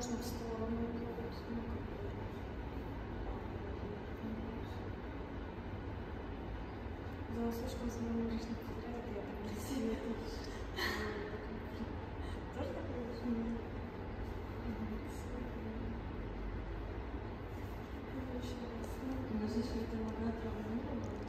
можно в сторону. За слишком самому лишних подряд я так красиво. Тоже такое очень. У нас здесь это нога травмирована.